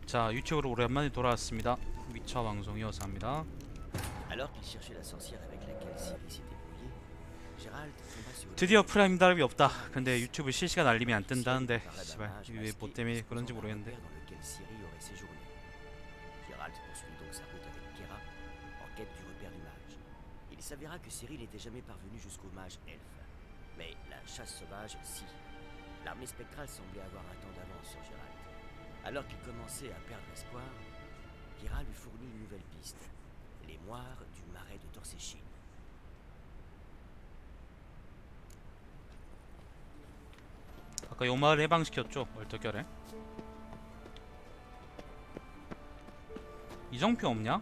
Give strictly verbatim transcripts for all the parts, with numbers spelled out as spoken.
자, 유튜브로 오랜만에 돌아왔습니다. 위쳐 방송이어서 합니다. 드디어 프라임 달이 없다. 근데 유튜브 실시간 알림이 안 뜬다는데 씨발 이게 왜 뭐 때문에 그런지 모르겠는데. Il s'avéra que Cyril n'était jamais parvenu jusqu'au mage elfe. Mais la chasse sauvage, si. L'armée spectrale semblait avoir un temps d'avance sur Gérald. Alors qu'il commençait à perdre espoir, Kira lui fournit une nouvelle piste. Les moires du marais de Torséchine. 아까 요 마을 해방시켰죠? 얼떨결에. 이정표 없냐?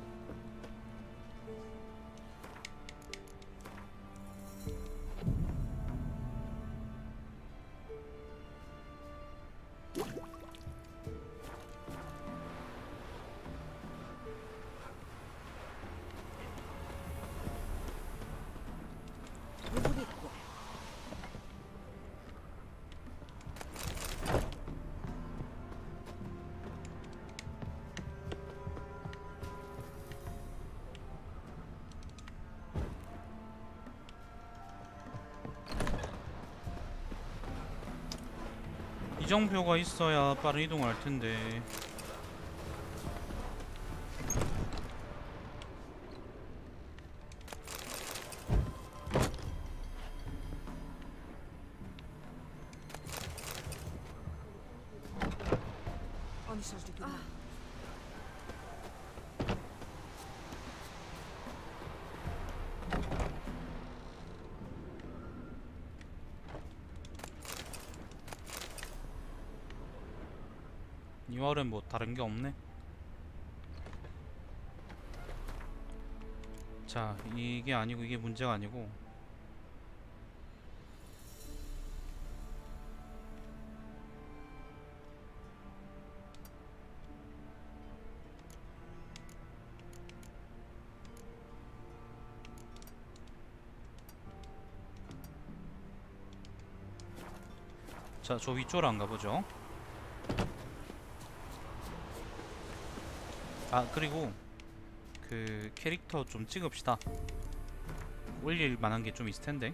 이정표가 있어야 빠른 이동을 할 텐데. 이 마을엔 뭐 다른 게 없네. 자, 이게 아니고 이게 문제가 아니고 자, 저 위쪽으로 안 가보죠. 아, 그리고 그 캐릭터 좀 찍읍시다. 올릴 만한 게 좀 있을 텐데.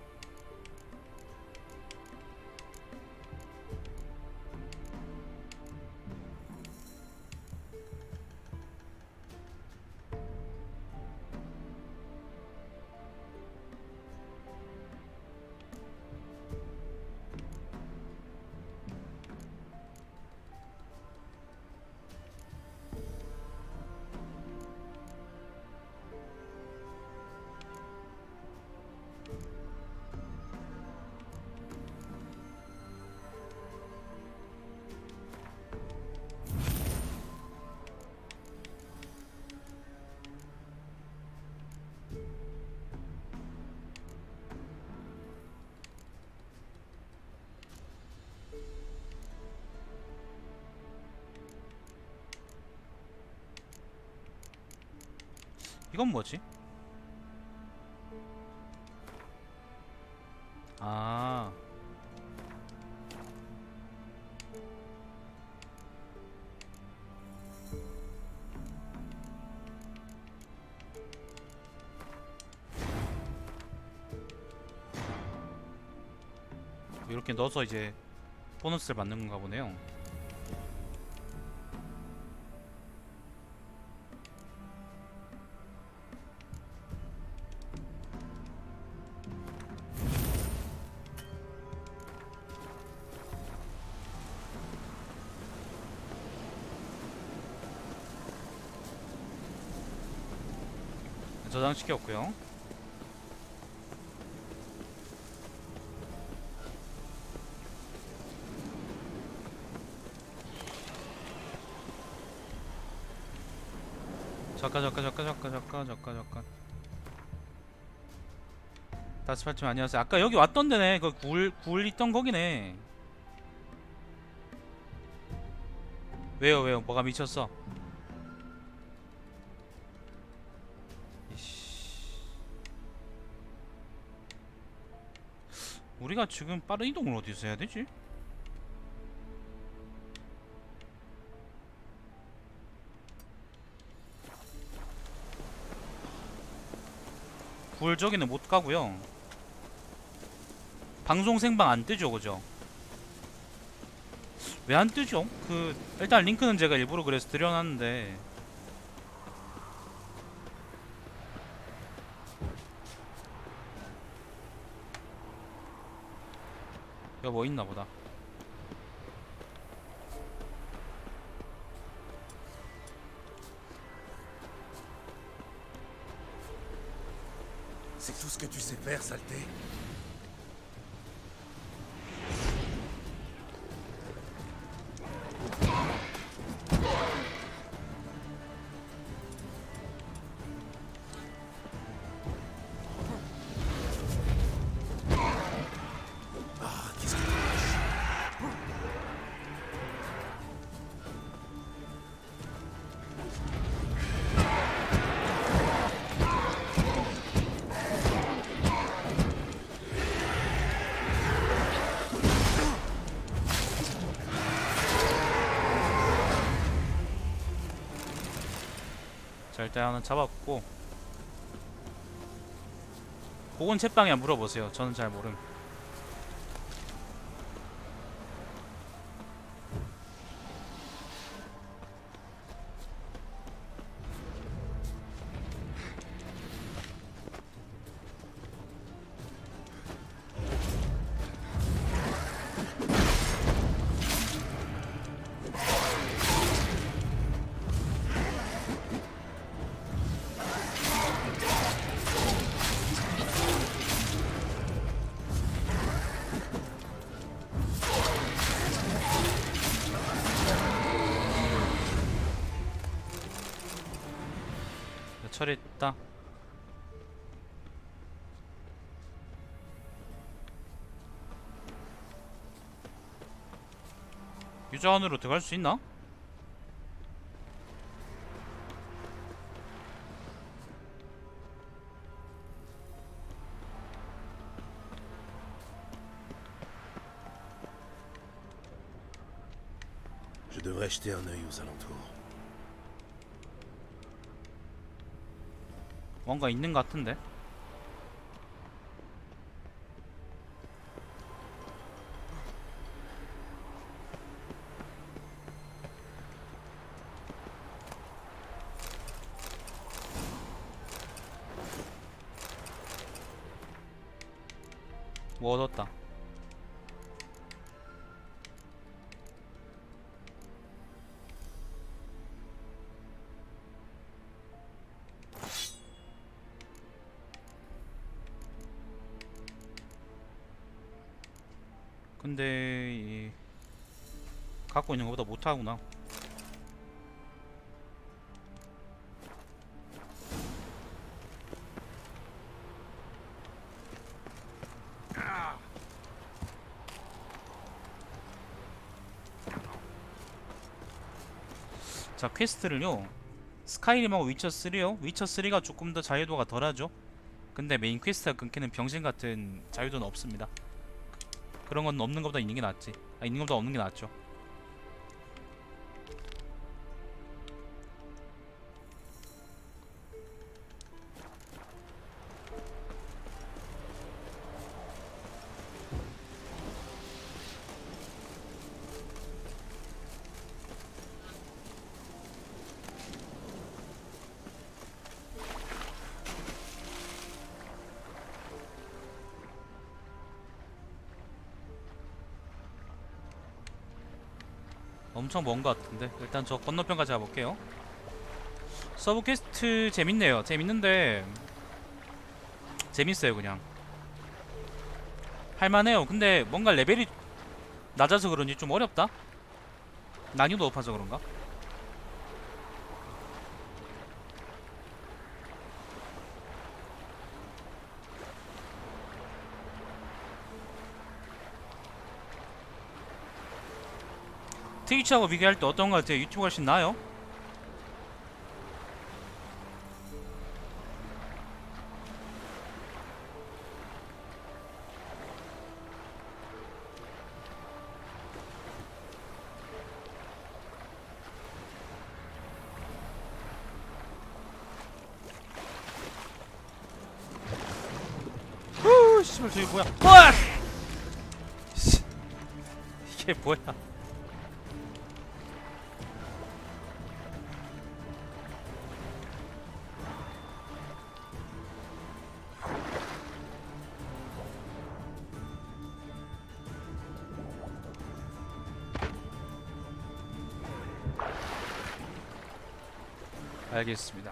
이건 뭐지? 아, 이렇게 넣어서 이제 보너스를 받는 건가 보네요. 저장시켰고요. 잠깐 잠깐 잠깐 잠깐 잠깐 잠깐 잠깐 다스팔팀 안녕하세요. 아까 여기 왔던 데네. 그 굴, 굴 있던 거기네. 왜요 왜요 뭐가 미쳤어? 이씨. 우리가 지금 빠른 이동을 어디서 해야 되지? 구월 저기는 못 가고요. 방송 생방 안 뜨죠, 그죠? 왜 안 뜨죠? 그 일단 링크는 제가 일부러 그래서 드려놨는데 여기 뭐 있나 보다. C'est tout ce que tu sais faire, saleté. Ah, qu'est-ce que... 자, 일단 하나 잡았고 그건 채빵이야 물어보세요. 저는 잘 모름. 처리했다. 유저 안으로 들어갈 수 있나? Je devrais jeter un œil aux alentours. 뭔가 있는 것 같은데. 뭐 얻었다. 근데 이 갖고 있는 것보다 못하구나. 자, 퀘스트를요 스카이림하고 위쳐삼이요 위쳐삼가 조금 더 자유도가 덜하죠. 근데 메인 퀘스트가 끊기는 병신같은 자유도는 없습니다. 그런 건 없는 것보다 있는 게 낫지. 아, 있는 것보다 없는 게 낫죠. 엄청 먼 것 같은데 일단 저 건너편까지 가볼게요. 서브 퀘스트 재밌네요. 재밌는데 재밌어요. 그냥 할만해요. 근데 뭔가 레벨이 낮아서 그런지 좀 어렵다? 난이도 높아서 그런가? 트위치하고 비교할 때 어떤 것 같아요? 유튜브가 훨씬 나아요? 씨발 저기 뭐야? 와! 씨, 이게 뭐야? 알겠습니다.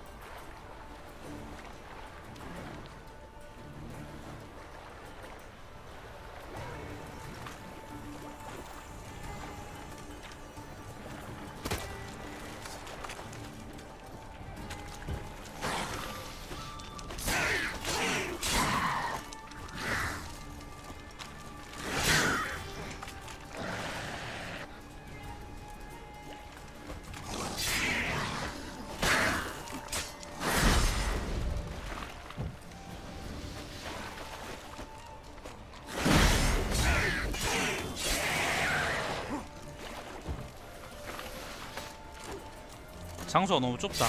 장소가 너무 좁다.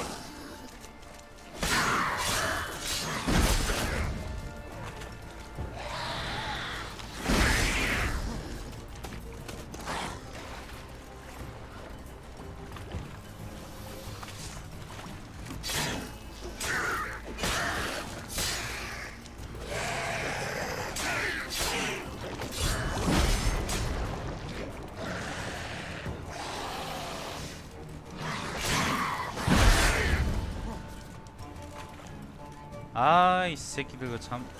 아이 새끼들 그 참.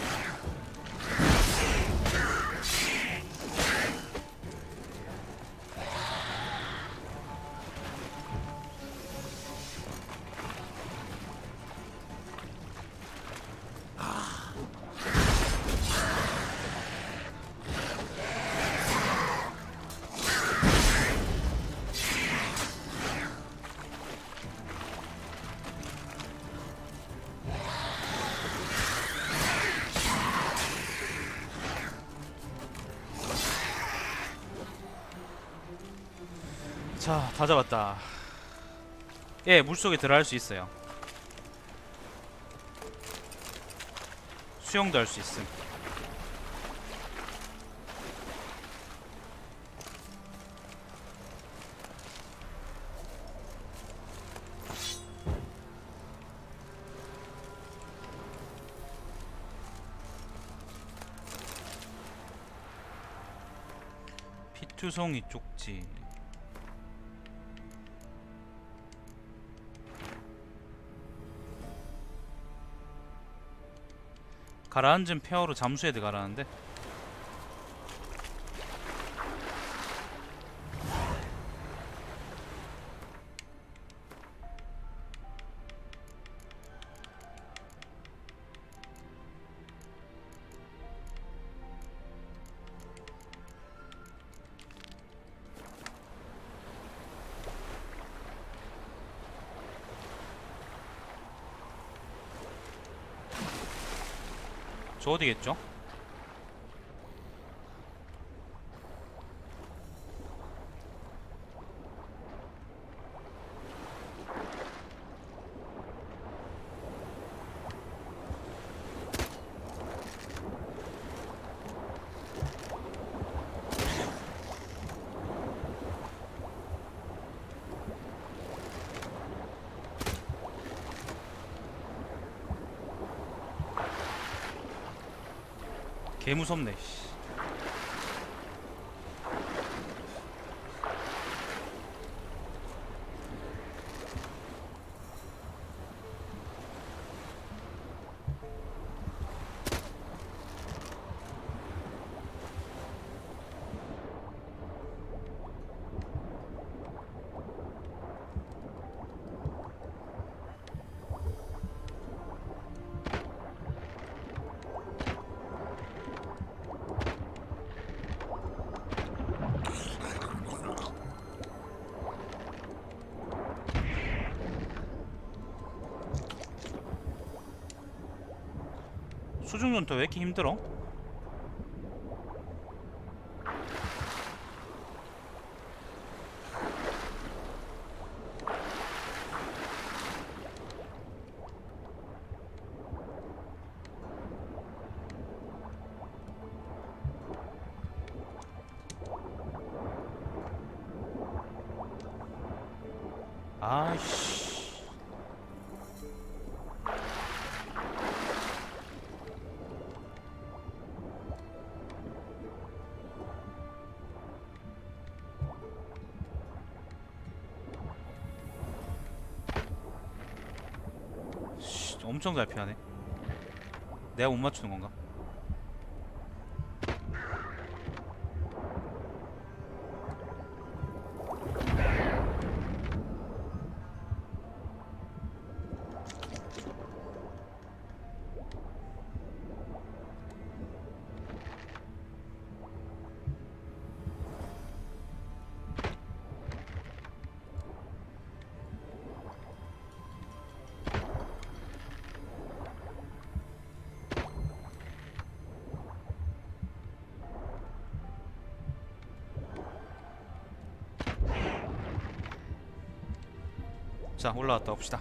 자, 다 잡았다. 예, 물속에 들어갈 수 있어요. 수영도 할 수 있음. 피투성이 쪽지. 가라앉은 폐허로 잠수에 들어가라는데. 저 어디겠죠? 개 무섭네. 씨. 수중전투 왜 이렇게 힘들어? 아이씨. 씨, 엄청 잘 피하네. 내가 못 맞추는 건가? 자, 올라갔다 옵시다.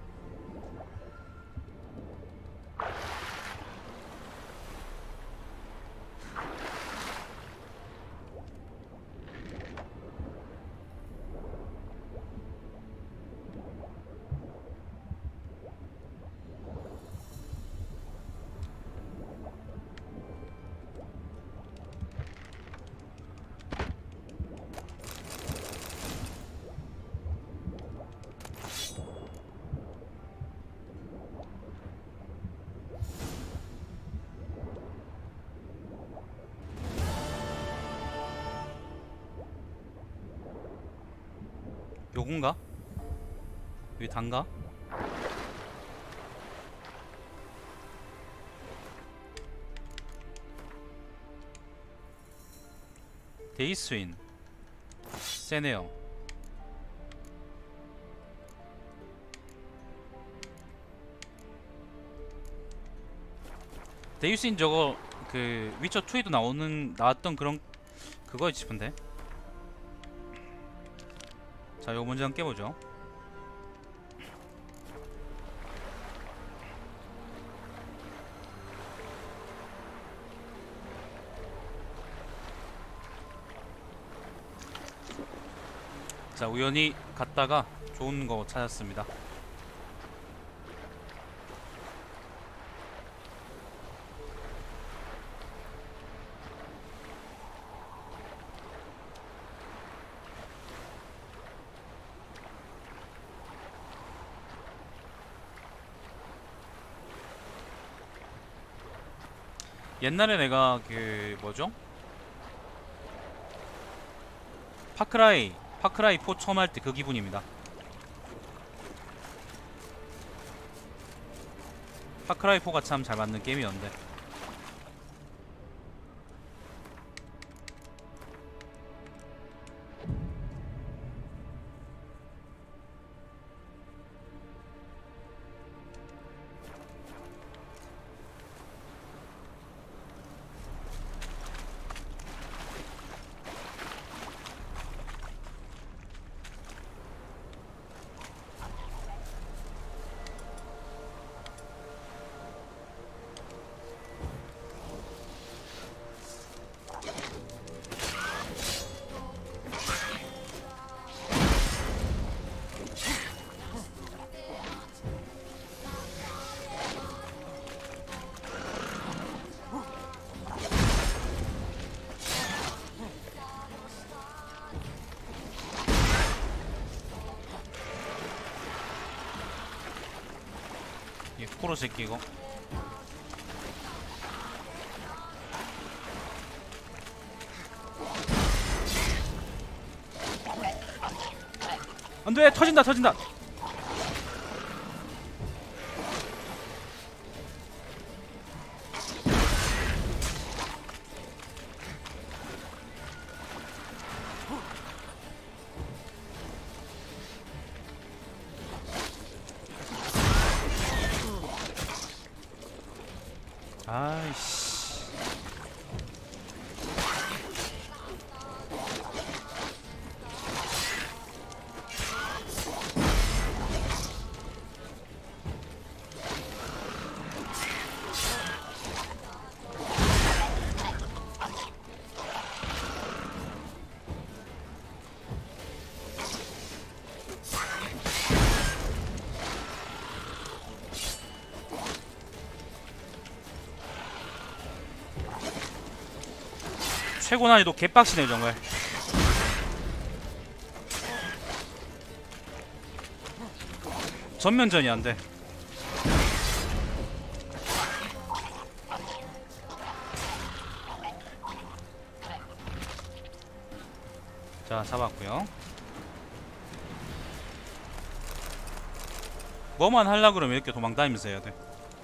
요건가? 여기 단가? 데이스윈 세네요. 데이스윈 저거 그 위쳐 투에도 나오는 나왔던 그런 그거였지 싶은데. 자, 요거 먼저 한번 깨보죠. 자, 우연히 갔다가 좋은 거 찾았습니다. 옛날에 내가 그 뭐죠? 파크라이 파크라이 사 처음 할 때 그 기분입니다. 파크라이 사가 참 잘 맞는 게임이었는데. 이 코로 새끼 이거. 안돼, 터진다 터진다. 아이씨. 최고 난이도 개빡치네 정말. 전면전이 안돼. 자, 잡았고요. 뭐만 하려 그러면 이렇게 도망다니면서 해야 돼.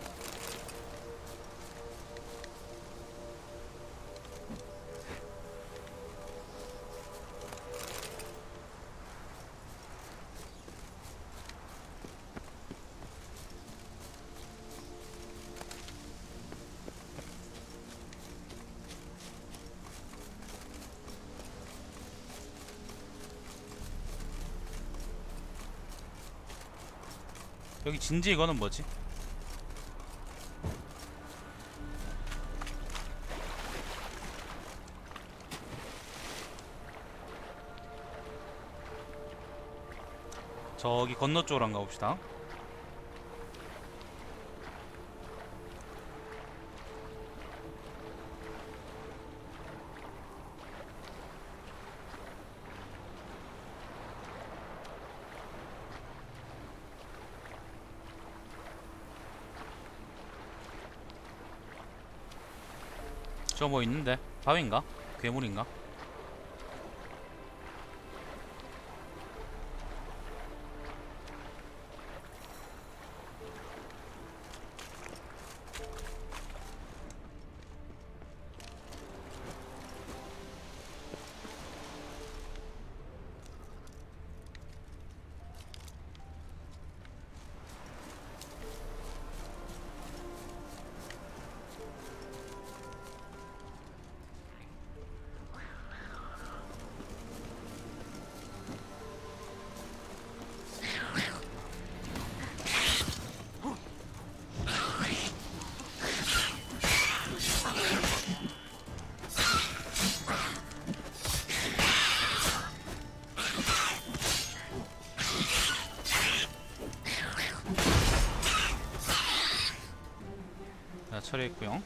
여기 진지 이거는 뭐지? 저기 건너 쪽으로 한가 봅시다. 저 뭐 있는데? 바위인가? 괴물인가? 자, 처리했고요.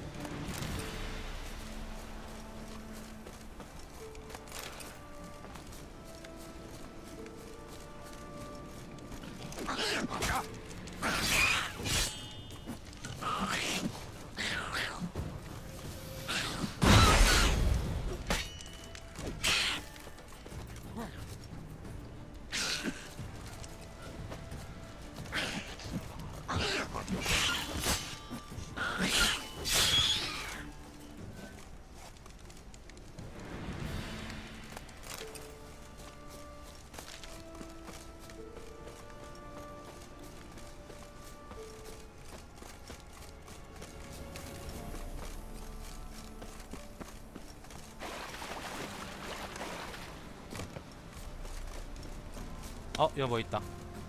어, 여기 뭐 있다.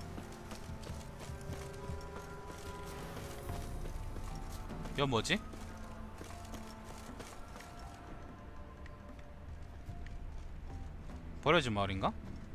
여기 뭐지? 버려진 마을인가?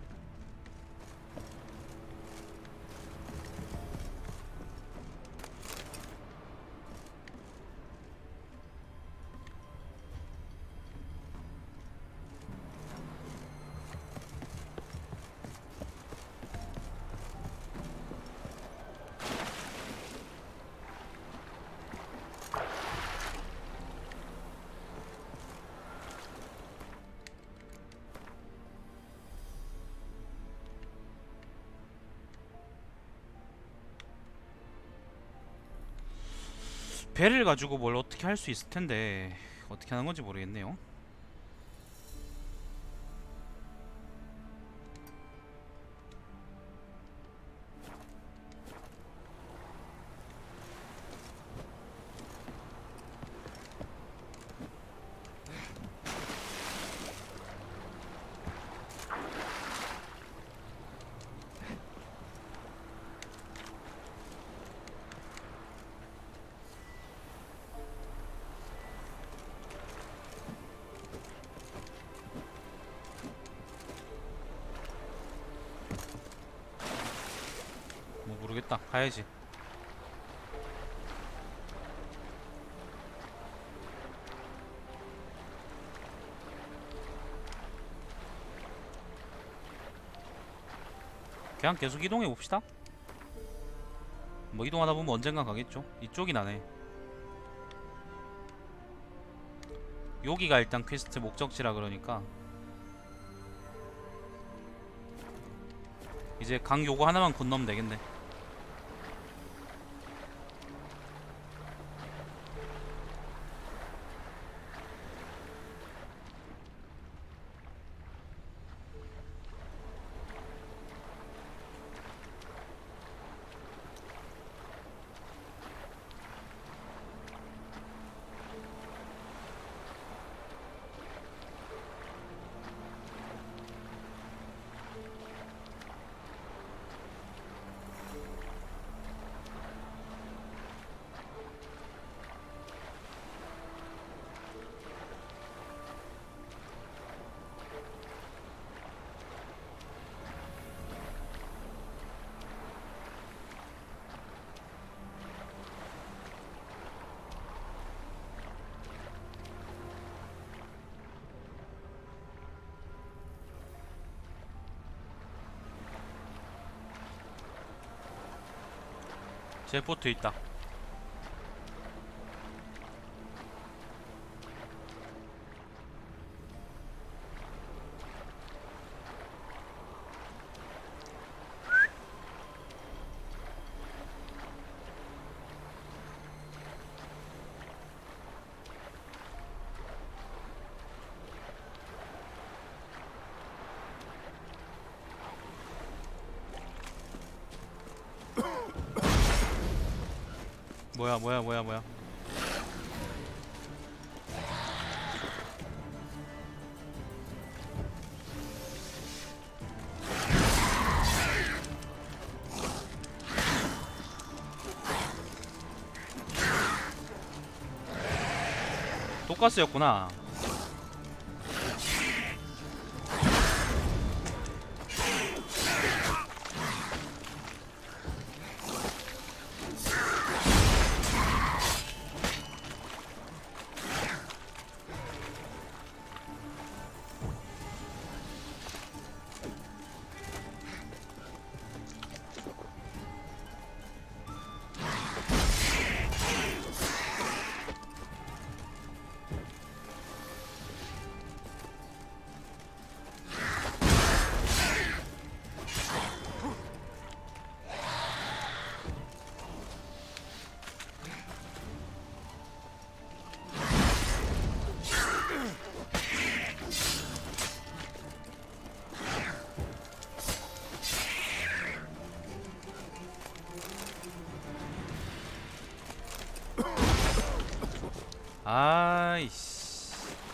배를 가지고 뭘 어떻게 할 수 있을 텐데 어떻게 하는 건지 모르겠네요. 뭐 모르겠다. 가야지. 그냥 계속 이동해 봅시다. 뭐 이동하다 보면 언젠가 가겠죠. 이쪽이 나네. 여기가 일단 퀘스트 목적지라 그러니까 이제 강 요거 하나만 건너면 되겠네. 제 보트 있다. 뭐야 뭐야 뭐야 뭐야. 독가스였구나. 아이씨.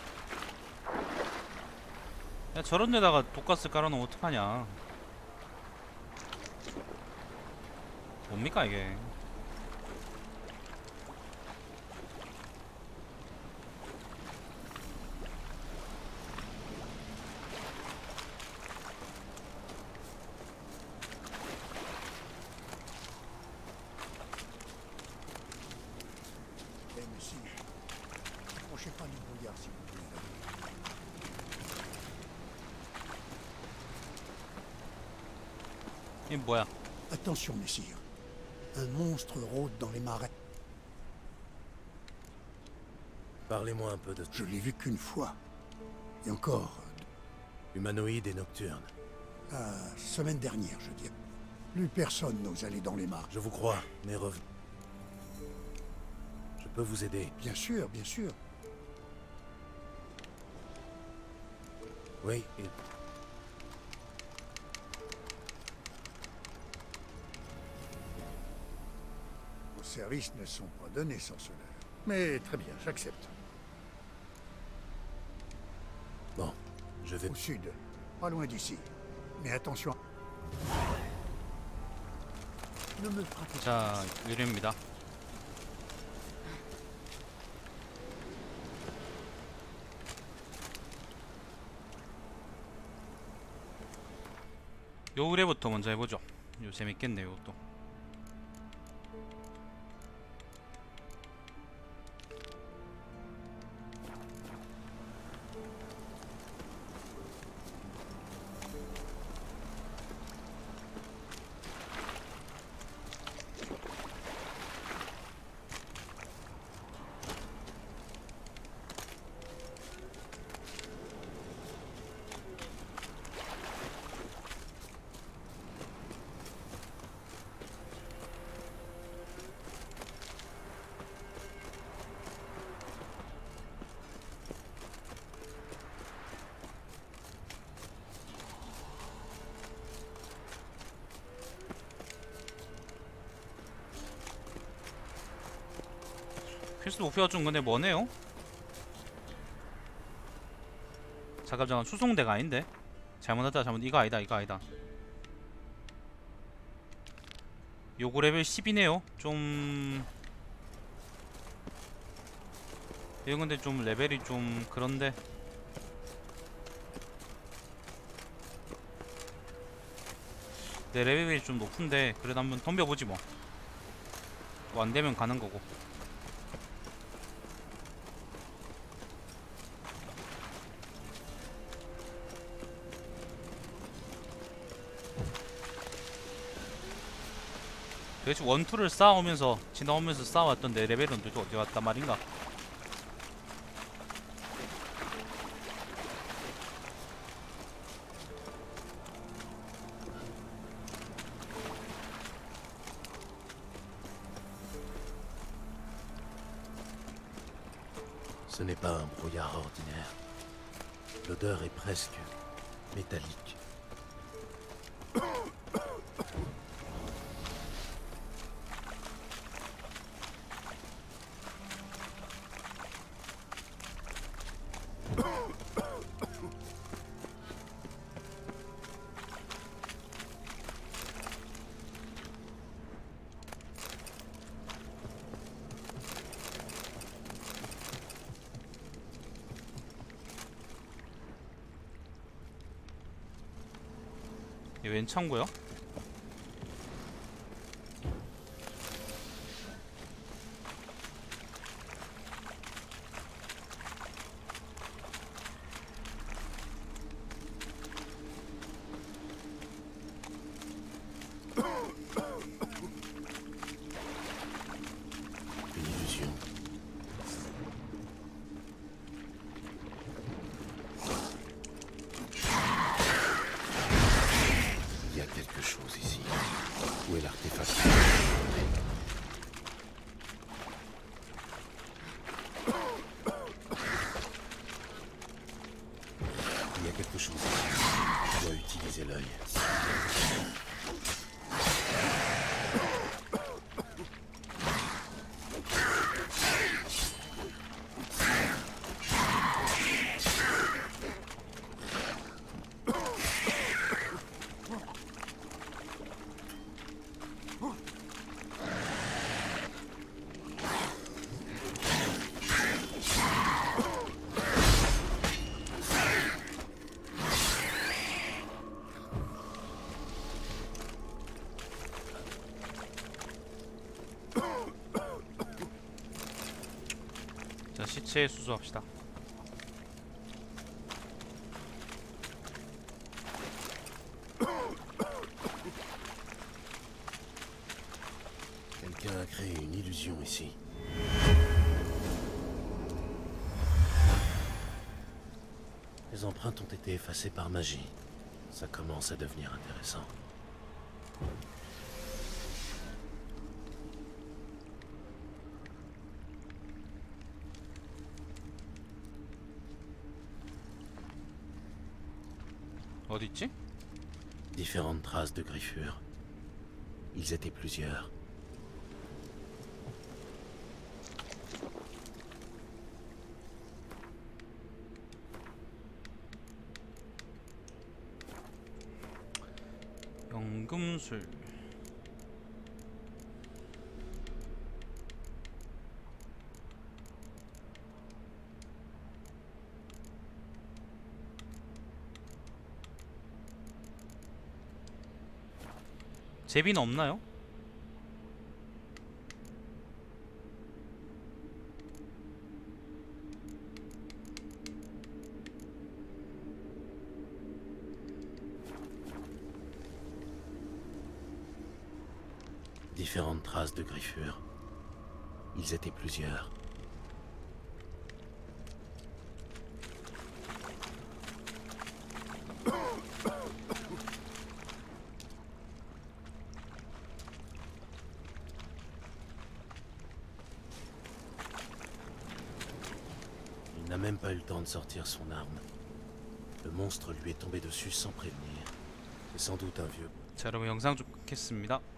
야, 저런 데다가 독가스 깔아놓으면 어떡하냐. 뭡니까 이게. Eh, monsieur, approchez pas du brouillard si vous voulez. 이 뭐야. Attention, messire. Un monstre rôde dans les marais. Parlez-moi un peu de Je l'ai vu qu'une fois. Et encore, humanoïde et nocturne. la semaine dernière, je dirais. Plus personne n'ose aller dans les marais. Je vous crois, mais revenez. Je peux vous aider. Bien sûr, bien sûr. Oui, et... Vos services ne sont pas donnés sans cela. Mais très bien, j'accepte. Bon, je vais... Au sud, pas loin d'ici. Mais attention. Ne me frappez pas. 자, 유리입니다. 요 의뢰부터 먼저 해보죠. 요 재밌겠네요, 또. 퀘스트 목표가 좀 근데 뭐네요? 잠깐 잠깐 수송대가 아닌데? 잘못했다 잘못 이거 아니다 이거 아니다. 요거 레벨 십이네요. 좀 이건 근데 좀 레벨이 좀 그런데 내 레벨이 좀 높은데 그래도 한번 덤벼보지 뭐. 뭐 안되면 가는 거고. 도대체 원투를 쌓아오면서 지나오면서 쌓아왔던 내 레벨은 도대체 어디 갔단 말인가? Ce n'est pas un brouillard ordinaire. L'odeur est presque métallique. 이게 웬 창고야? Une illusion. Il y a quelque chose ici. Où est l'artefact? Il y a quelque chose ici. Je dois utiliser l'œil. 자, 시체 수수합시다. Quelqu'un a créé une illusion ici. Les empreintes ont été effacées par magie. Ça commence à devenir intéressant. 어디 있지? Différentes traces de griffures. Ils étaient plusieurs. 연금술. 제비는 없나요? Différentes traces de griffures. Ils étaient plusieurs. Il n'a même pas eu le temps de sortir son arme. Le monstre lui est tombé dessus sans prévenir. C'est sans doute un vieux. 자, 여러분 영상 좀 끊겠습니다.